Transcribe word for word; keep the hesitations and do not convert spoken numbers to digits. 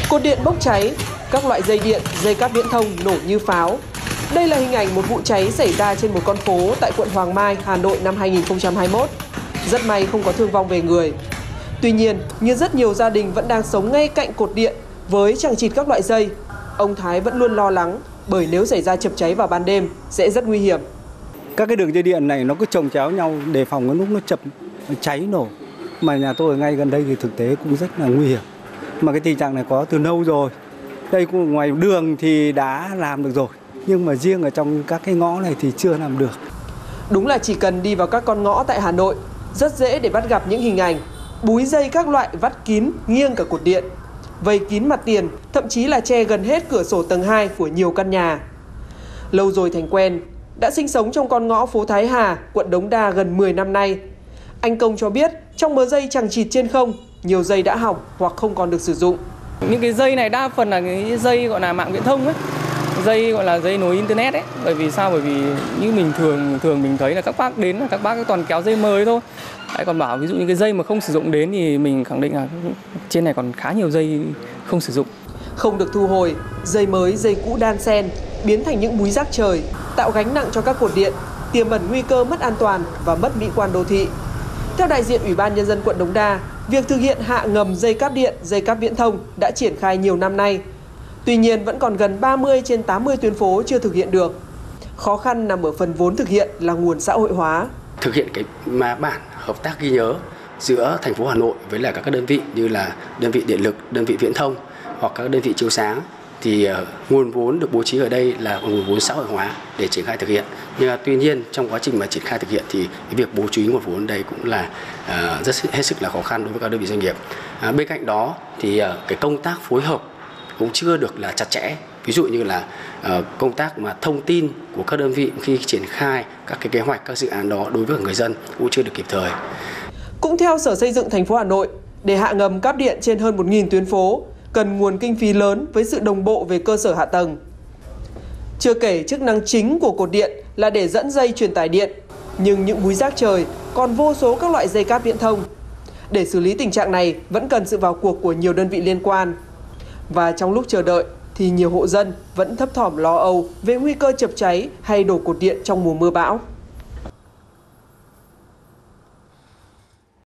Cột điện bốc cháy, các loại dây điện, dây cáp viễn thông nổ như pháo. Đây là hình ảnh một vụ cháy xảy ra trên một con phố tại quận Hoàng Mai, Hà Nội năm hai nghìn không trăm hai mươi mốt. Rất may không có thương vong về người. Tuy nhiên, như rất nhiều gia đình vẫn đang sống ngay cạnh cột điện với chằng chịt các loại dây, ông Thái vẫn luôn lo lắng bởi nếu xảy ra chập cháy vào ban đêm sẽ rất nguy hiểm. Các cái đường dây điện này nó cứ chồng chéo nhau đề phòng cái lúc nó chập nó cháy nổ. Mà nhà tôi ở ngay gần đây thì thực tế cũng rất là nguy hiểm. Mà cái tình trạng này có từ lâu rồi. Đây cũng ngoài đường thì đã làm được rồi, nhưng mà riêng ở trong các cái ngõ này thì chưa làm được. Đúng là chỉ cần đi vào các con ngõ tại Hà Nội, rất dễ để bắt gặp những hình ảnh búi dây các loại vắt kín nghiêng cả cột điện, vây kín mặt tiền, thậm chí là che gần hết cửa sổ tầng hai của nhiều căn nhà. Lâu rồi thành quen, đã sinh sống trong con ngõ phố Thái Hà, quận Đống Đa gần mười năm nay. Anh Công cho biết trong mớ dây chằng chịt trên không, nhiều dây đã hỏng hoặc không còn được sử dụng. Những cái dây này đa phần là cái dây gọi là mạng viễn thông ấy, dây gọi là dây nối internet ấy. Bởi vì sao? Bởi vì như mình thường thường mình thấy là các bác đến là các bác toàn kéo dây mới thôi. Đấy, còn bảo ví dụ những cái dây mà không sử dụng đến thì mình khẳng định là trên này còn khá nhiều dây không sử dụng. Không được thu hồi, dây mới, dây cũ đan xen, biến thành những búi rác trời, tạo gánh nặng cho các cột điện, tiềm ẩn nguy cơ mất an toàn và mất mỹ quan đô thị. Theo đại diện Ủy ban Nhân dân quận Đống Đa, việc thực hiện hạ ngầm dây cáp điện, dây cáp viễn thông đã triển khai nhiều năm nay. Tuy nhiên vẫn còn gần ba mươi trên tám mươi tuyến phố chưa thực hiện được. Khó khăn nằm ở phần vốn thực hiện là nguồn xã hội hóa. Thực hiện cái mà bản hợp tác ghi nhớ giữa thành phố Hà Nội với là các đơn vị như là đơn vị điện lực, đơn vị viễn thông hoặc các đơn vị chiếu sáng thì uh, nguồn vốn được bố trí ở đây là nguồn vốn xã hội hóa để triển khai thực hiện. Nhưng uh, tuy nhiên trong quá trình mà triển khai thực hiện thì cái việc bố trí nguồn vốn đây cũng là uh, rất hết sức là khó khăn đối với các đơn vị doanh nghiệp. Uh, bên cạnh đó thì uh, cái công tác phối hợp cũng chưa được là chặt chẽ. Ví dụ như là uh, công tác mà thông tin của các đơn vị khi triển khai các cái kế hoạch, các dự án đó đối với người dân cũng chưa được kịp thời. Cũng theo Sở Xây dựng thành phố Hà Nội, để hạ ngầm cáp điện trên hơn một nghìn tuyến phố, cần nguồn kinh phí lớn với sự đồng bộ về cơ sở hạ tầng. Chưa kể chức năng chính của cột điện là để dẫn dây truyền tải điện, nhưng những búi rác trời còn vô số các loại dây cáp viễn thông. Để xử lý tình trạng này vẫn cần sự vào cuộc của nhiều đơn vị liên quan. Và trong lúc chờ đợi thì nhiều hộ dân vẫn thấp thỏm lo âu về nguy cơ chập cháy hay đổ cột điện trong mùa mưa bão.